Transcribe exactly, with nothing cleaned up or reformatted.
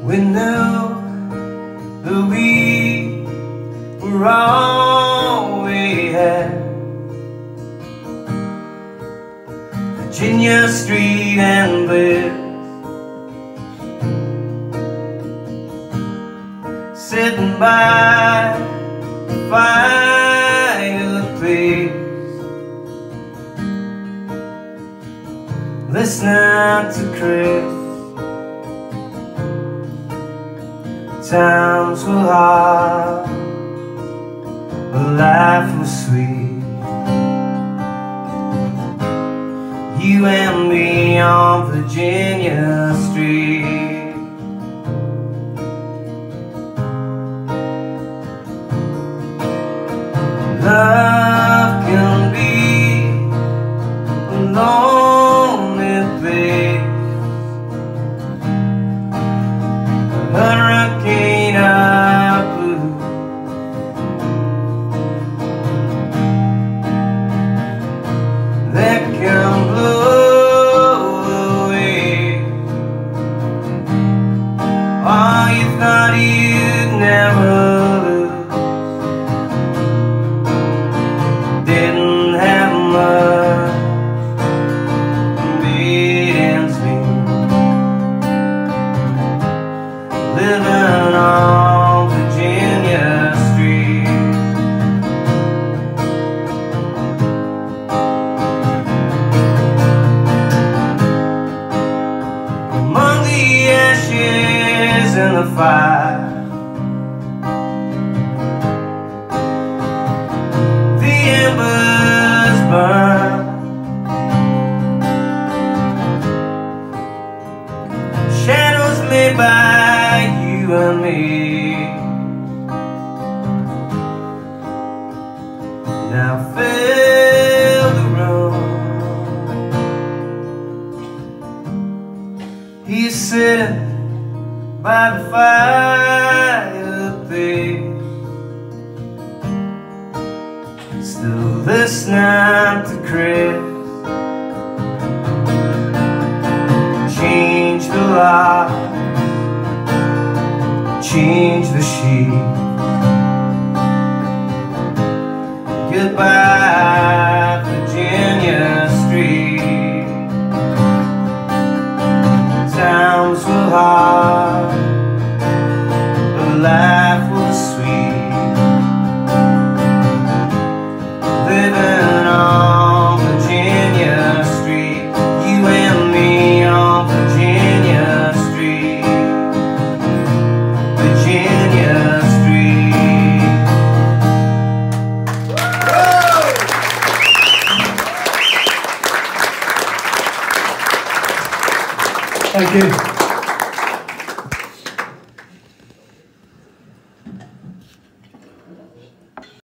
We knew that we were all we had. Virginia Street and Bliss, sitting by the fireplace, listening to Chris. Times were hard, but life was sweet. You and me on Virginia Street. Love can be a lonely place, a hurricane of blue. That can blow away all you thought you'd never lose. Didn't have much, made ends meet, living on Virginia Street. Among the ashes and the fire, the embers burn. Shadows made by you and me now fill the room. He's sitting by the fireplace, still listening to Chris. Change the lock, change the sheet. Goodbye, Virginia Street. Times were hard, but life was sweet. Living on Virginia Street, you and me on Virginia Street. Virginia Street. Thank you.